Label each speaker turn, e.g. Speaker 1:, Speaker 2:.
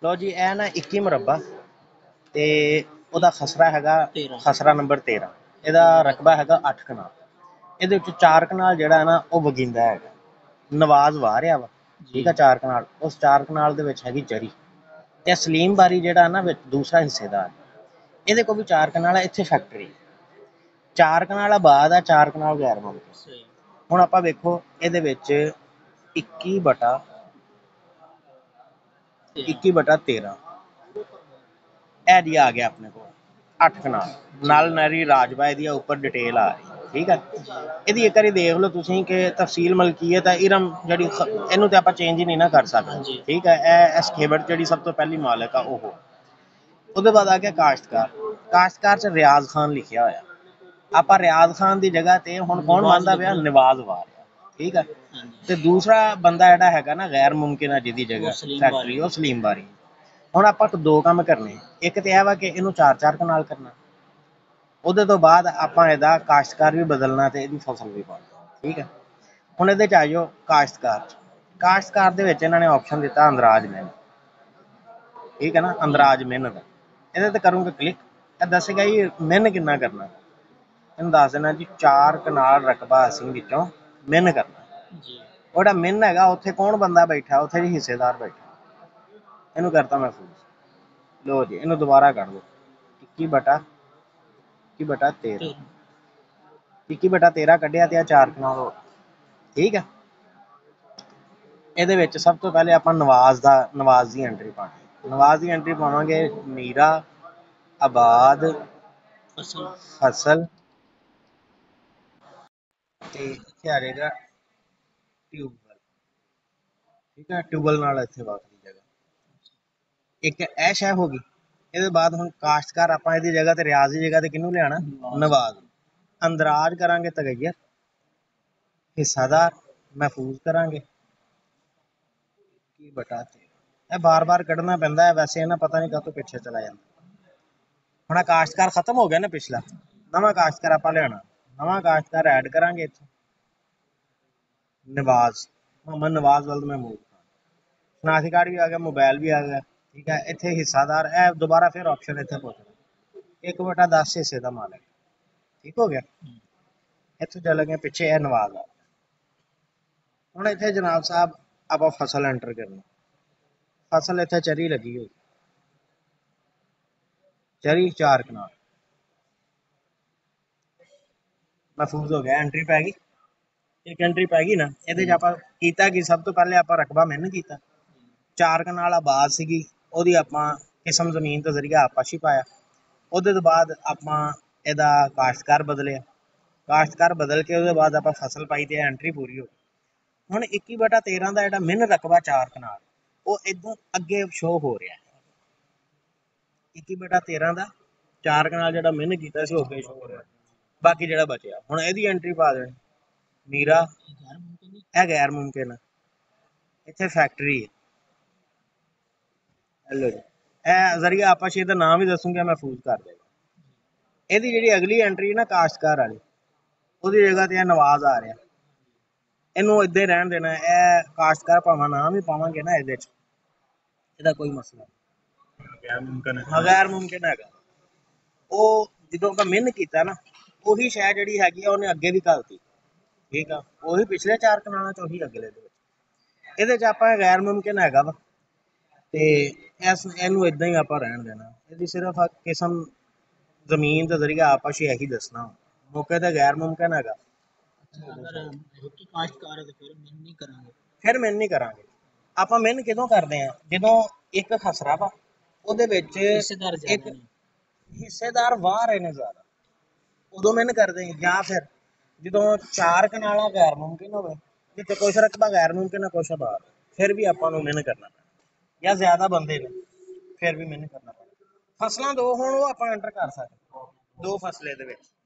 Speaker 1: लो जी ए ना 21 मुरब्बा ते ਉਹਦਾ ਖਸਰਾ ਹੈਗਾ ਖਸਰਾ ਨੰਬਰ 13 ਇਹਦਾ ਰਕਬਾ ਹੈਗਾ 8 ਕਨਾਲ। ਇਹਦੇ ਵਿੱਚ 4 ਕਨਾਲ ਜਿਹੜਾ ਹੈ ਨਾ ਉਹ ਵਗਿੰਦਾ ਹੈਗਾ, ਨਵਾਜ਼ ਵਾਹ ਰਿਹਾ ਵਾ, ਠੀਕ ਆ। 4 ਕਨਾਲ, ਉਸ 4 ਕਨਾਲ ਦੇ ਵਿੱਚ ਹੈਗੀ ਜਰੀ ਤੇ ਸਲੀਮ ਬਾਰੀ ਜਿਹੜਾ ਨਾ ਵਿੱਚ ਦੂਸਰਾ ਹਿੱਸੇਦਾਰ, ਇਹਦੇ ਕੋਲ ਵੀ 4 ਕਨਾਲ ਹੈ। ਇੱਥੇ ਫੈਕਟਰੀ 4 ਕਨਾਲ ਆਬਾਦ ਆ, 4 ਕਨਾਲ ਗੈਰ ਮੁਮਕਿਨ। ਹੁਣ ਆਪਾਂ ਵੇਖੋ ਇਹਦੇ ਵਿੱਚ 21/13 ਇਹ ਜੀ ਆ ਗਿਆ ਆਪਣੇ ਕੋਲ 8 ਕਨਾਲ ਨਾਲ ਨਰੀ ਰਾਜਬਾਈ ਦੀ ਉੱਪਰ ਡਿਟੇਲ ਆ ਰਹੀ, ਠੀਕ ਹੈ। ਇਹਦੀ ਇੱਕ ਵਾਰੀ ਦੇਖ ਲਓ ਤੁਸੀਂ ਕਿ ਤਫਸੀਲ ਮਲਕੀਅਤ ਹੈ ਇਰਮ ਜਿਹੜੀ ਇਹਨੂੰ ਤੇ ਆਪਾਂ ਚੇਂਜ ਹੀ ਨਹੀਂ ਨਾ ਕਰ ਸਕਦੇ, ਠੀਕ ਹੈ। ਇਹ ਇਸ ਖੇਬੜ ਜਿਹੜੀ ਸਭ ਤੋਂ ਪਹਿਲੀ ਮਾਲਕ ਆ ਉਹ। ਉਹਦੇ ਬਾਅਦ ਆ ਗਿਆ ਕਾਸ਼ਤਕਾਰ। ਕਾਸ਼ਤਕਾਰ 'ਚ ਰਿਆਜ਼ ਖਾਨ ਲਿਖਿਆ ਹੋਇਆ, ਆਪਾਂ ਰਿਆਜ਼ ਖਾਨ ਦੀ ਜਗ੍ਹਾ ਤੇ ਹੁਣ ਕੌਣ ਮੰਨਦਾ ਪਿਆ? ਨਵਾਜ਼ ਵਾਹ ਰਿਹਾ, ਠੀਕ ਹੈ। ਤੇ ਦੂਸਰਾ ਬੰਦਾ ਜਿਹੜਾ ਹੈਗਾ ਨਾ ਗੈਰ ਮੁਮਕਿਨ ਆ ਜਿਹਦੀ ਜਗ੍ਹਾ ਫੈਕਟਰੀ, ਉਹ ਸਲੀਮ ਬਾਰੀ। ਹੁਣ ਆਪਾਂ ਦੋ ਕੰਮ ਕਰਨੇ, ਇੱਕ ਤੇ ਇਹ ਵਾ ਕਿ ਇਹਨੂੰ 4-4 ਕਨਾਲ ਕਰਨਾ, ਉਹਦੇ ਤੋਂ ਬਾਅਦ ਆਪਾਂ ਇਹਦਾ ਕਾਸ਼ਤਕਾਰ ਵੀ ਬਦਲਣਾ ਤੇ ਇਹਦੀ ਫਸਲ ਵੀ ਪਾਉਣੀ, ਠੀਕ ਹੈ। ਹੁਣ ਇਹਦੇ 'ਚ ਆ ਜਾਓ ਕਾਸ਼ਤਕਾਰ 'ਚ। ਕਾਸ਼ਤਕਾਰ ਦੇ ਵਿੱਚ ਇਹਨਾਂ ਨੇ ਆਪਸ਼ਨ ਦਿੱਤਾ ਅੰਦਰਾਜ ਮਿਹਨਤ, ਠੀਕ ਹੈ ਨਾ, ਅੰਦਰਾਜ ਮਿਹਨਤ। ਇਹਦੇ ਤੇ ਕਰੂੰਗੇ ਕਲਿੱਕ, ਇਹ ਦੱਸੇਗਾ ਜੀ ਮਿਹਨ ਕਿੰਨਾ ਕਰਨਾ। ਇਹਨੂੰ ਦੱਸ ਦੇਣਾ ਜੀ 4 ਕਨਾਲ ਰਕਬਾ ਅਸੀਂ ਵਿੱਚੋਂ ਮਿਹਨ ਕਰਨਾ। ਉਹਦਾ ਮਿਹਨ ਹੈਗਾ ਉੱਥੇ ਕੌਣ ਬੰਦਾ ਬੈਠਾ, ਉੱਥੇ ਜੀ ਹਿੱਸੇਦਾਰ ਬੈਠਾ। ਇਹਨੂੰ ਕਰਤਾ ਮਹਿਫੂਜ਼। ਲੋ ਜੀ ਇਹਨੂੰ ਦੁਬਾਰਾ ਕਰ ਲਓ 21/13 21/13 ਕੱਢਿਆ ਤੇ ਆ 4 ਕਨਾਲ ਹੋ, ਠੀਕ ਹੈ। ਇਹਦੇ ਵਿੱਚ ਸਭ ਤੋਂ ਪਹਿਲੇ ਆਪਾਂ ਨਵਾਜ਼ ਦੀ ਐਂਟਰੀ ਪਾਣੀ। ਨਵਾਜ਼ ਦੀ ਐਂਟਰੀ ਪਾਵਾਂਗੇ ਮੀਰਾ ਆਬਾਦ ਫਸਲ ਤੇ ਇੱਥੇ ਆ ਜਾਏਗਾ ਟਿਊਬਵੈਲ, ਠੀਕ ਹੈ। ਟਿਊਬਵੈਲ ਨਾਲ ਇੱਥੇ ਵਾਕਫੀ ਜਗ੍ਹਾ ਇੱਕ ਇਹ ਸ਼ੈ ਹੋ ਗਈ। ਇਹਦੇ ਬਾਅਦ ਹੁਣ ਕਾਸ਼ਤਕਾਰ ਆਪਾਂ ਇਹਦੀ ਜਗ੍ਹਾ ਤੇ ਰਿਆਜ਼ ਦੀ ਜਗ੍ਹਾ ਤੇ ਕਿਹਨੂੰ ਲਿਆਣਾ? ਨਵਾਜ਼। ਅੰਦਰਾਜ ਕਰਾਂਗੇ ਤਗੱਯਰ, ਹਿੱਸਾਦਾਰ ਮਹਿਫੂਜ਼ ਕਰਾਂਗੇ 21/13। ਇਹ ਬਾਰ-ਬਾਰ ਕੱਢਣਾ ਪੈਂਦਾ ਹੈ, ਵੈਸੇ ਇਹਨਾਂ ਪਤਾ ਨਹੀਂ ਕਾਹਤੋਂ ਪਿੱਛੇ ਚਲਾ ਜਾਂਦਾ। ਹੁਣ ਕਾਸ਼ਤਕਾਰ ਖਤਮ ਹੋ ਗਿਆ ਨਾ ਪਿਛਲਾ, ਨਵਾਂ ਕਾਸ਼ਤਕਾਰ ਆਪਾਂ ਲਿਆਉਣਾ। ਨਵਾਂ ਕਾਸ਼ਤਕਾਰ ਐਡ ਕਰਾਂਗੇ ਇੱਥੇ ਨਵਾਜ਼, ਮੁਹੰਮਦ ਨਵਾਜ਼ ਵਲਦ ਮਹਿਮੂਦ ਖਾਨ। ਸ਼ਨਾਖਤੀ ਕਾਰਡ ਵੀ ਆ ਗਿਆ, ਮੋਬਾਈਲ ਵੀ ਆ ਗਿਆ, ਠੀਕ ਹੈ। ਇੱਥੇ ਹਿੱਸਾਦਾਰ, ਇਹ ਦੁਬਾਰਾ ਫਿਰ ਆਪਸ਼ਨ ਇੱਥੇ ਪਹੁੰਚਣਾ 1/10 ਹਿੱਸੇ ਦਾ ਮਾਲਕ, ਠੀਕ ਹੋ ਗਿਆ। ਇੱਥੋਂ ਚੱਲਾਂਗੇ ਪਿੱਛੇ, ਇਹ ਨਵਾਜ਼ ਆ। ਹੁਣ ਇੱਥੇ ਜਨਾਬ ਸਾਹਿਬ ਆਪਾਂ ਫਸਲ ਐਂਟਰ ਕਰਨੀ। ਫਸਲ ਇੱਥੇ ਚਰੀ ਲੱਗੀ ਹੋਈ, ਚਰੀ 4 ਕਨਾਲ ਮਹਿਫੂਜ਼ ਹੋ ਗਿਆ। ਐਂਟਰੀ ਪੈ ਗਈ, ਇੱਕ ਐਂਟਰੀ ਪੈ ਗਈ ਨਾ। ਇਹਦੇ 'ਚ ਆਪਾਂ ਕੀਤਾ ਕਿ ਸਭ ਤੋਂ ਪਹਿਲੇ ਆਪਾਂ ਰਕਬਾ ਮਿਹਨ ਕੀਤਾ, 4 ਕਨਾਲ ਆਬਾਦ ਸੀਗੀ, ਉਹਦੀ ਆਪਾਂ ਕਿਸਮ ਜ਼ਮੀਨ ਤੋਂ ਜ਼ਰੀਆ ਆਪਾਸ਼ੀ ਪਾਇਆ। ਉਹਦੇ ਤੋਂ ਬਾਅਦ ਆਪਾਂ ਇਹਦਾ ਕਾਸ਼ਤਕਾਰ ਬਦਲਿਆ, ਕਾਸ਼ਤਕਾਰ ਬਦਲ ਕੇ ਉਹਦੇ ਬਾਅਦ ਆਪਾਂ ਫਸਲ ਪਾਈ ਤੇ ਐਂਟਰੀ ਪੂਰੀ ਹੋ ਗਈ। ਹੁਣ 21/13 ਦਾ ਜਿਹੜਾ ਮਿਹਨ ਰਕਬਾ 4 ਕਨਾਲ ਉਹ ਇੱਧਰ ਅੱਗੇ ਸ਼ੋਅ ਹੋ ਰਿਹਾ। 21/13 ਦਾ 4 ਕਨਾਲ ਜਿਹੜਾ ਮਿਹਨ ਕੀਤਾ ਸੀ ਉਹ ਅੱਗੇ ਸ਼ੋਅ ਹੋ ਰਿਹਾ, ਬਾਕੀ ਜਿਹੜਾ ਬਚਿਆ ਹੁਣ ਇਹਦੀ ਐਂਟਰੀ ਪਾ ਦੇਣੀ। ਮੀਰਾ ਇਹ ਗੈਰ ਮੁਮਕਿਨ, ਇੱਥੇ ਫੈਕਟਰੀ ਹੈ। ਲੋ ਜੀ ਇਹ ਜ਼ਰੀਆ ਆਪਾਸ਼ੀ ਦਾ ਨਾਮ ਵੀ ਦੱਸੂਗਾ, ਮਹਿਫੂਜ਼ ਕਰ ਦੇਗਾ। ਇਹਦੀ ਜਿਹੜੀ ਅਗਲੀ ਐਂਟਰੀ ਨਾ ਕਾਸ਼ਤਕਾਰ ਵਾਲੀ, ਉਹਦੀ ਜਗ੍ਹਾ ਤੇ ਇਹ ਨਵਾਜ਼ ਆ ਰਿਹਾ, ਇਹਨੂੰ ਇੱਦਾਂ ਹੀ ਰਹਿਣ ਦੇਣਾ। ਇਹ ਕਾਸ਼ਤਕਾਰ ਭਾਵੇਂ ਨਾਮ ਹੀ ਪਾਵਾਂਗੇ ਨਾ ਇਹਦੇ 'ਚ, ਇਹਦਾ ਕੋਈ ਮਸਲਾ ਨਹੀਂ, ਗੈਰ ਮੁਮਕਿਨ ਹੈਗਾ। ਉਹ ਜਦੋਂ ਆਪਾਂ ਮਿਹਨਤ ਕੀਤਾ ਨਾ, ਉਹੀ ਸ਼ੈ ਜਿਹੜੀ ਹੈਗੀ ਆ ਉਹਨੇ ਅੱਗੇ ਵੀ ਘੱਲਤੀ, ਠੀਕ ਆ। ਉਹੀ ਪਿਛਲੇ 4 ਕਨਾਲਾਂ 'ਚ, ਉਹੀ ਅਗਲੇ ਦੇ ਵਿੱਚ। ਇਹਦੇ 'ਚ ਆਪਾਂ ਗੈਰ ਮੁਮਕਿਨ ਹੈਗਾ ਵਾ ਤੇ ਇਹਨੂੰ ਇੱਦਾਂ ਹੀ ਆਪਾਂ ਰਹਿਣ ਦੇਣਾ। ਇਹਦੀ ਸਿਰਫ ਕਿਸਮ ਜ਼ਮੀਨ ਦਾ ਜ਼ਰੀਆ ਆਪਾਸ਼ੀ ਇਹੀ ਦੱਸਣਾ, ਮੌਕੇ ਤੇ ਗੈਰ ਮੁਮਕਿਨ ਹੈਗਾ। ਫਿਰ ਮਿਹਨਤ ਨਹੀਂ ਕਰਾਂਗੇ। ਆਪਾਂ ਮਿਹਨਤ ਕਿਦੋਂ ਕਰਦੇ ਹਾਂ? ਜਦੋਂ ਇੱਕ ਖਸਰਾ ਵਾ ਉਹਦੇ ਵਿੱਚ ਇੱਕ ਹਿੱਸੇਦਾਰ ਵਾਹ ਰਹੇ ਨੇ ਜ਼ਿਆਦਾ, ਉਦੋਂ ਮਿਹਨਤ ਕਰਦੇ ਹਾਂ। ਜਾਂ ਫਿਰ ਜਦੋਂ 4 ਕਨਾਲਾਂ ਗੈਰ ਮੁਮਕਿਨ ਹੋਵੇ, ਜਿੱਥੇ ਕੁਛ ਰਕਬਾ ਗੈਰ ਮੁਮਕਿਨ ਹੈ ਕੁਛ ਆਬਾਦ, ਫਿਰ ਵੀ ਆਪਾਂ ਨੂੰ ਮਿਹਨਤ ਕਰਨਾ ਪੈਣਾ। ਜਾਂ ਜ਼ਿਆਦਾ ਬੰਦੇ ਨੇ ਫਿਰ ਵੀ ਮਿਹਨਤ ਕਰਨਾ ਪੈਣਾ। ਫਸਲਾਂ 2 ਹੋਣ ਉਹ ਆਪਾਂ ਐਂਟਰ ਕਰ ਸਕਦੇ, 2 ਫਸਲ ਇਹਦੇ ਵਿੱਚ।